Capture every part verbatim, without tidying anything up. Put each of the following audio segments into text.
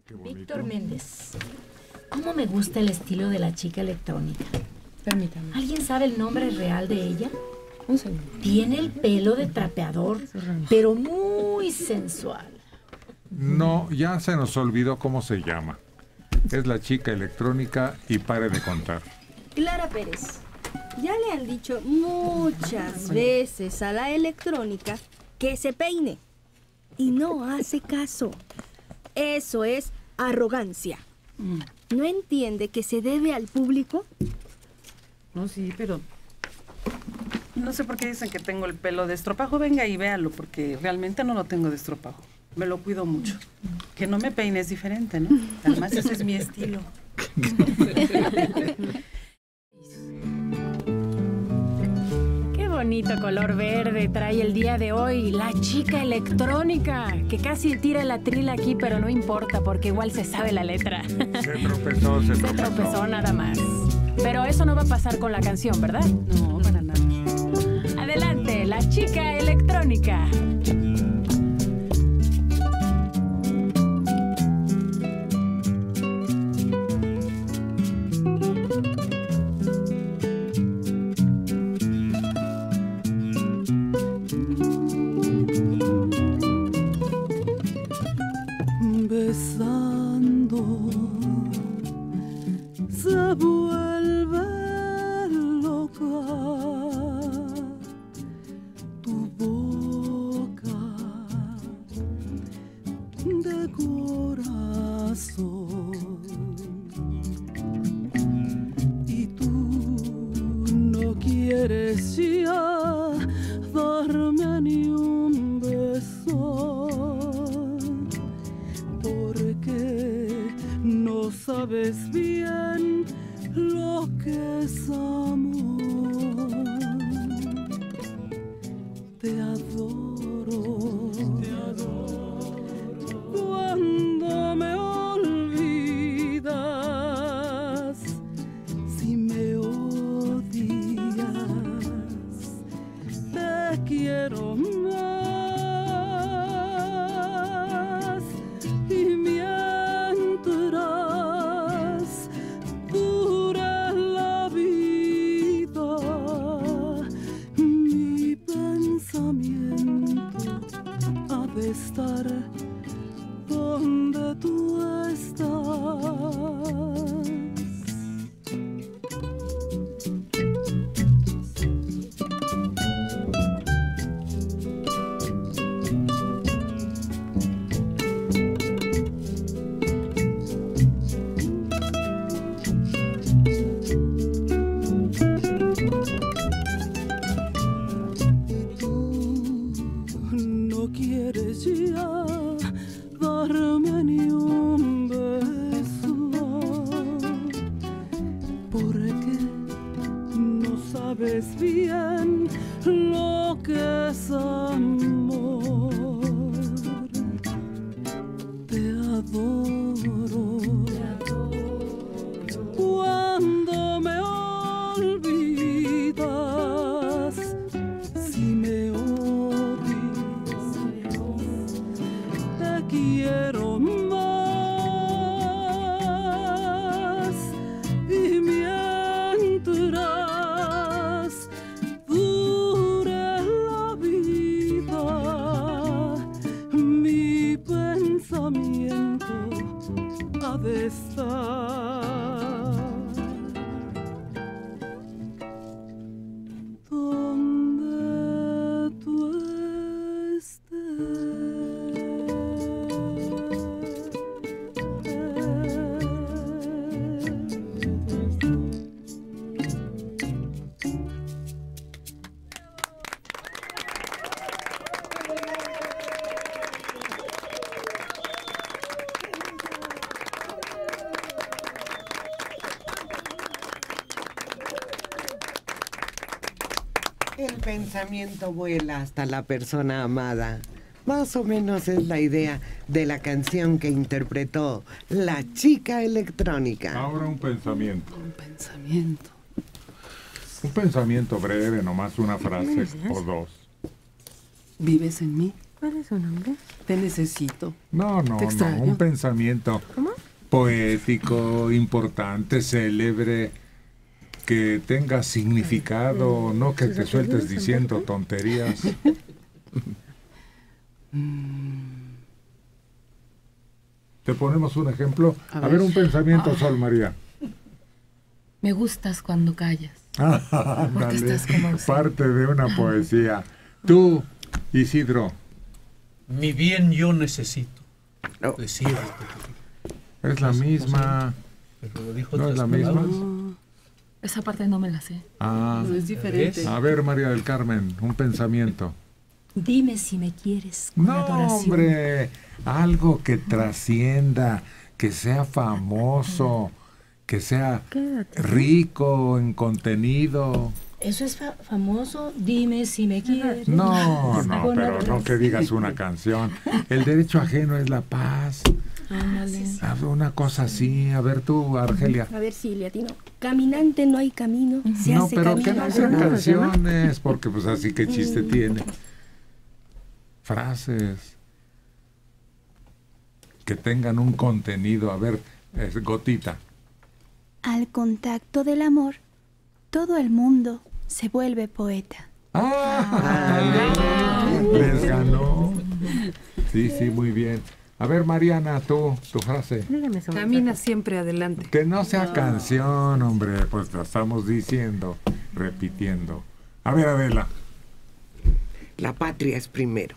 Víctor Méndez. ¿Cómo me gusta el estilo de la chica electrónica? Permítame. ¿Alguien sabe el nombre real de ella? Un segundo. Tiene el pelo de trapeador, pero muy sensual. No, ya se nos olvidó cómo se llama. Es la chica electrónica y pare de contar. Clara Pérez. Ya le han dicho muchas veces a la electrónica que se peine. Y no hace caso. Eso es arrogancia. ¿No entiende que se debe al público? No, sí, pero... No sé por qué dicen que tengo el pelo de estropajo. Venga y véalo, porque realmente no lo tengo de estropajo. Me lo cuido mucho. Que no me peine es diferente, ¿no? Además, ese es mi estilo. Qué bonito color verde trae el día de hoy la chica electrónica, que casi tira la trila aquí, pero no importa, porque igual se sabe la letra. Se tropezó, se Se tropezó. tropezó nada más. Pero eso no va a pasar con la canción, ¿verdad? No, para nada. Adelante, la chica electrónica. Besando se vuelve loca tu boca de corazón y tú no quieres ya darme ni un beso porque no sabes bien lo que es amor. Te adoro, te adoro. Cuando me olvidas, si me odias, te quiero más. Y mientras dure la vida, mi pensamiento ha de estar donde tú estás. No quieres ya darme ni un beso porque no sabes bien lo que es amor. Te adoro, te adoro. Cuando me olvidas, si me odias, te quiero más. Y mientras dure la vida, mi pensamiento ha de estar donde tú El pensamiento vuela hasta la persona amada. Más o menos es la idea de la canción que interpretó la chica electrónica. Ahora un pensamiento. Un pensamiento. Un pensamiento breve, nomás una frase o dos. ¿Vives en mí? ¿Cuál es su nombre? Te necesito. No, no, Te no, extraño. un pensamiento ¿Cómo? poético, importante, célebre, que tenga significado, no que te sueltes diciendo tonterías. Te ponemos un ejemplo. A A ver, ver. un pensamiento, Sol María. Me gustas cuando callas. Ándale, estás como ausente. parte de una poesía. Tú, Isidro, Mi bien yo necesito. No. Decirte. es la misma. Pero dijo ¿No es otras la misma? palabras. Esa parte no me la sé. Ah, No es diferente. a ver, María del Carmen, un pensamiento. Dime si me quieres con No, adoración. hombre, algo que trascienda, que sea famoso, que sea Quédate. rico en contenido. Eso es fa- famoso. Dime si me quieres. No, no, Con pero no adoración. que digas una canción. El derecho ajeno es la paz. Ándale. A ver, una cosa así. A ver tú, Argelia. A ver si le atino. Caminante no hay camino, se No, hace pero camino. que no al sean andar. canciones, porque pues así que chiste tiene. Frases que tengan un contenido. A ver, es Gotita. Al contacto del amor, todo el mundo se vuelve poeta. ¡Ah! Les ganó. Sí, sí, muy bien. A ver, Mariana, tú, tu frase. Dígame su Camina siempre adelante. Que no sea canción, hombre, pues lo estamos diciendo, repitiendo. A ver, Adela. La patria es primero.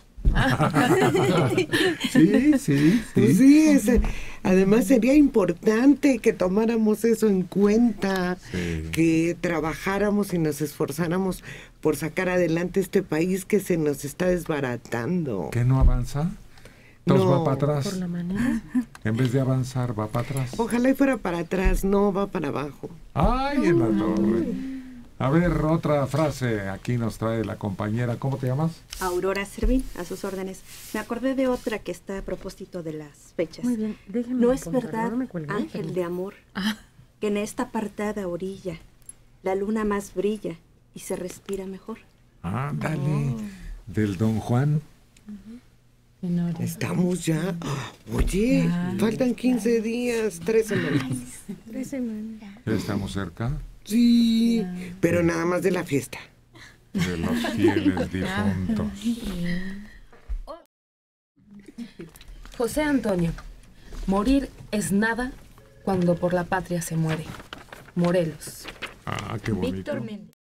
Sí, sí, Pues sí. sí, ese- además sería importante que tomáramos eso en cuenta, Sí. que trabajáramos y nos esforzáramos por sacar adelante este país que se nos está desbaratando. ¿Qué no avanza? Entonces No, va para Por atrás. la manera. En vez de avanzar, va para atrás. Ojalá y fuera para atrás, no va para abajo. ¡Ay, en la torre! A ver, otra frase. Aquí nos trae la compañera. ¿Cómo te llamas? Aurora Servín, a sus órdenes. Me acordé de otra que está a propósito de las fechas. Muy bien, déjeme. No es apuntarlo, verdad, no me cuelgue, ángel permítame. de amor, que en esta apartada orilla la luna más brilla y se respira mejor. Ándale. Del Don Juan. Estamos ya. Oye, faltan quince días, tres semanas. Tres semanas. Ya estamos cerca Sí, pero nada más de la fiesta. de los fieles difuntos. José Antonio. Morir es nada cuando por la patria se muere. Morelos. Ah, qué bonito. Víctor Méndez.